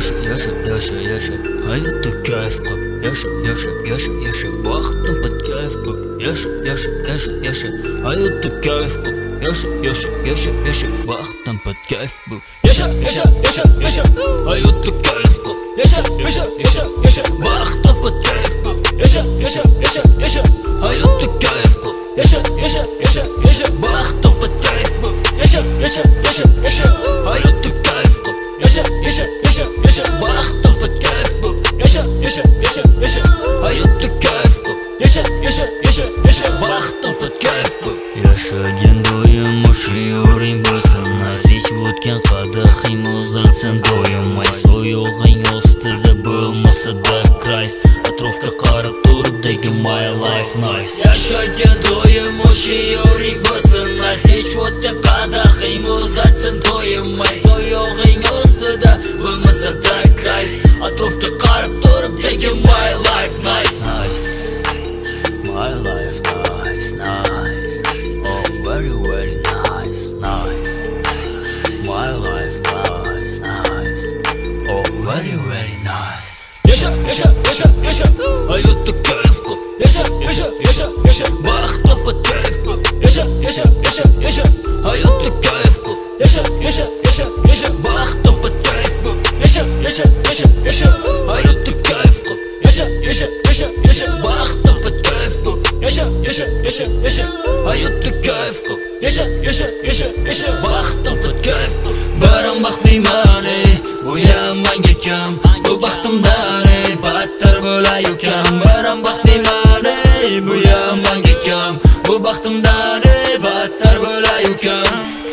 Yaşa yaşa yaşa yaşa hayatı keyif qil. Yaşa yaşa yaşa yaşa vaqtim keyif qil. Yaşa yaşa yaşa yaşa hayatı keyif qil. Yaşa yaşa yaşa yaşa vaqtim keyif qil. Yaşa yaşa yaşa yaşa hayatı keyif qil. Yaşa yaşa yaşa yaşa vaqtim keyif qil. Yaşa yaşa yaşa yaşa hayatı keyif qil. Yaşa yaşa yaşa yaşa vaqtim keyif qil. Yaşa yaşa yaşa yaşa hayatı keyif qil. Yaşa yaşa yaşa yaşa vaqtim keyif qil. Yaşa yaşa yaşa yaşa hayatı keyif qil. Yaşa yaşa yaşa yaşa vaqtim keyif qil. Yashagan doim o'sha yo'ling bo'lsin, hech o'tgan qadahing o'zilsin doimay. So'yog'ing ostida bo'lmasa-da Christ, atrofga qarab turibdagi my life nice. Yashagan doim o'sha yo'ling bo'lsin, hech o'tgan qadahing o'zilsin doimay. So'yog'ing ostida bo'lmasa-da Christ, atrofga qarab turibdagi my life nice. My life nice, nice. Oh, very, very nice, nice. My life nice, nice. Oh, very, very nice. Yaşa, yaşa, yaşa, yaşa hayatı keyif qil. Yaşa, yaşa, yaşa, yaşa vaqtim keyif qil. Yaşa, yaşa, yaşa, yaşa hayatı keyif qil. Yaşa, yaşa, yaşa, yaşa vaqtim keyif qil. Yaşa, yaşa, yaşa, yaşa hayatı keyif qil. Yaşa, yaşa, yaşa, yaşa vaqtim keyif qil. Yaşa, yaşa, yaşa, yaşa hayatı keyif qil. Yaşa, yaşa, yaşa, yaşa vaqtim keyif qil. Baram baxtliman bu ham menga kam, bu baxtimdan battar bo'lay ukam. Baram baxtliman bu ham menga kam, bu baxtimdan battar bo'lay ukam.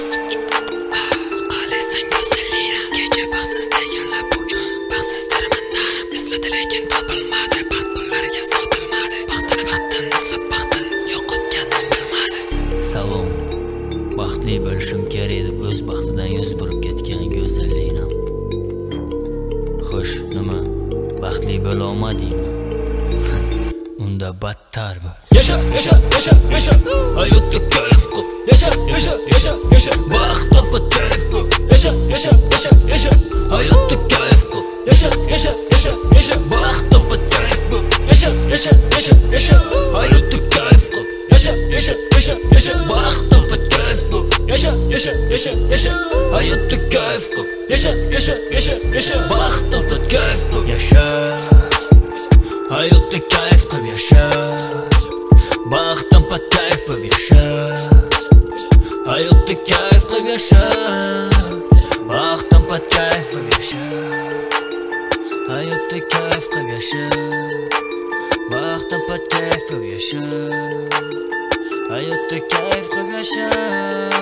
Qalasan go'zalligim, kecha baxtsiz deganlar bugun baxsizdir mandarim. Esladi lekin topilmadi, baxt pullarga sotilmadi. Baxtini baxtdan eslab baxtin yo'qotganim bilmadi. Salom, baxtli bo'lishim kerak deb o'z baxtidan yuz burib ketgan go'zalligim. Xo'sh, nima? Baxtli bo'la olmadingmi? Unda battar bo'l. Yaşa, yaşa, yaşa, yaşa hayatı keyif qil. Yaşa, yaşa, yaşa, yaşa vaqtim keyif qil. Yaşa, yaşa, yaşa, yaşa hayatı keyif qil. Yaşa, yaşa, yaşa, yaşa vaqtim keyif qil. Yaşa, yaşa, yaşa, yaşa hayatı keyif qil. Yaşa, yaşa, yaşa, yaşa vaqtim keyif qil. Yaşa, yaşa, yaşa, yaşa hayatı keyif qil. Yaşa, yaşa, yaşa, yaşa vaqtim keyif qil. Yaşa hayatı keyif qil. Yaşa baxtim keyif qil. Yaşa hayatı keyif qil. Yaşa baxtim keyif qil. Yaşa hayatı keyif qil. Yaşa baxtim keyif qil. Yaşa hayatı keyif qil. Yaşa